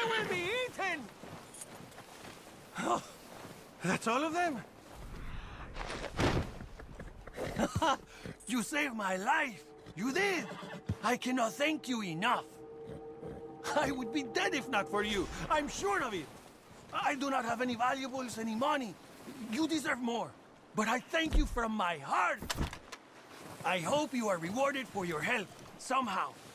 will be eaten! Oh, that's all of them? You saved my life! You did! I cannot thank you enough! I would be dead if not for you! I'm sure of it! I do not have any valuables, any money. You deserve more. But I thank you from my heart! I hope you are rewarded for your help, somehow.